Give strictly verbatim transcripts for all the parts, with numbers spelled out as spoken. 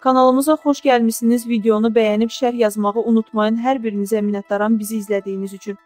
Kanalımıza xoş gəlmişsiniz. Videonu bəyənib şərh yazmağı unutmayın. Hər birinizə minnətdaram bizi izlədiyiniz üçün.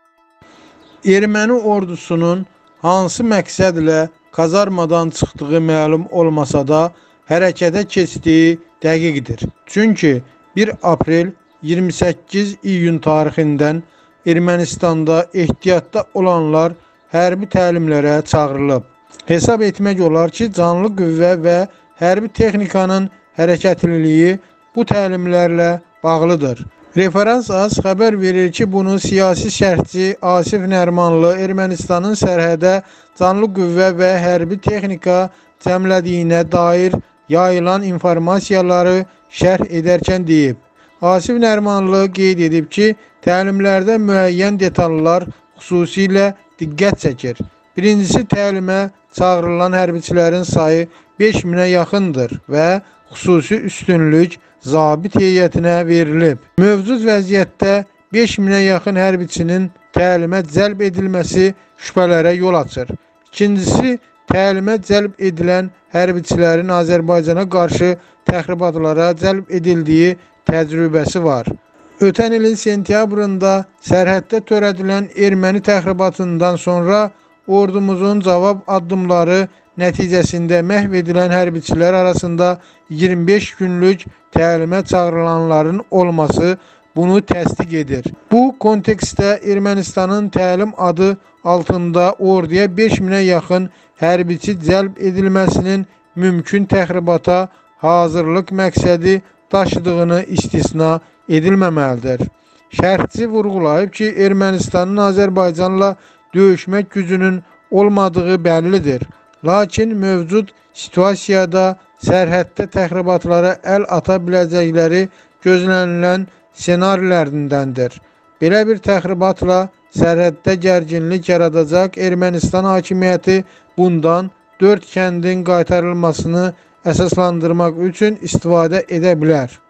Erməni ordusunun hansı məqsədlə kazarmadan çıxdığı məlum olmasa da hərəkətə keçdiyi dəqiqdir. Çünki bir aprel iyirmi səkkiz iyun tarixindən Ermənistanda ehtiyatda olanlar hərbi təlimlərə çağırılıb. Hesab etmək olar ki, canlı qüvvə və hərbi texnikanın hərəkətliliyi bu təlimlərlə bağlıdır. Referans az xəbər verir ki, bunu siyasi şərhçi Asif Nərmanlı Ermənistanın sərhədə canlı qüvvə və hərbi texnika cəmlədiyinə dair yayılan informasiyaları şərh edərkən deyib. Asif Nərmanlı qeyd edib ki, təlimlərdə müəyyən detallar xüsusilə diqqət çəkir. Birincisi, təlimə çağırılan hərbiçilərin sayı beş minə yaxındır və xüsusi üstünlük zabit heyətinə verilib. Mövcud vəziyyətdə beş minə yaxın hərbiçinin təlimə cəlb edilməsi şübhələrə yol açır. İkincisi, təlimə cəlb edilən hərbiçilərin Azərbaycana qarşı təxribatlara cəlb edildiyi təcrübəsi var. Ötən ilin sentyabrında sərhəddə törədilən erməni təxribatından sonra ordumuzun cavab addımları nəticəsində məhv edilən hərbiçilər arasında iyirmi beş günlük təlimə çağırılanların olması bunu təsdiq edir. Bu kontekstdə Ermənistanın təlim adı altında orduya beş minə yaxın hərbiçi cəlb edilməsinin mümkün təxribata hazırlıq məqsədi daşıdığını istisna edilməməlidir. Şərhçi vurğulayıb ki, Ermənistanın Azərbaycanla döyüşmək gücünün olmadığı bəllidir. Lakin mövcud situasiyada sərhəddə təxribatlara əl ata biləcəkləri gözlənilən senarilərindəndir. Belə bir təxribatla sərhəddə gərginlik yaradacaq Ermənistan hakimiyyəti bundan dörd kəndin qaytarılmasını əsaslandırmaq üçün istifadə edə bilər.